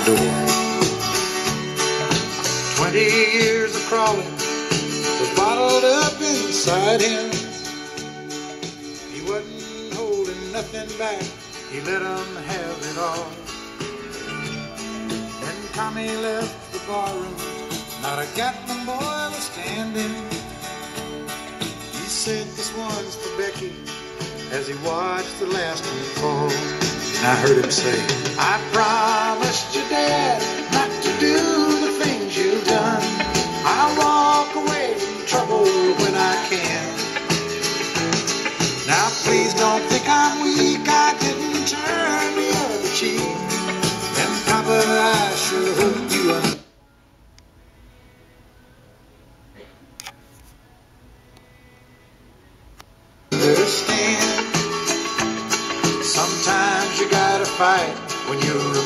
the door. 20 years of crawling was bottled up inside him. He wasn't holding nothing back, he let them have it all. Then Tommy left the barroom, not a Gatlin boy was standing. He said, "This one's for Becky," as he watched the last one fall. And I heard him say, "I promised your dad not to do the things you've done. I'll walk away from trouble when I can. Now please don't think I'm weak, I didn't turn the other cheek. And Papa, I sure hope you understand. Sometimes you gotta fight when you're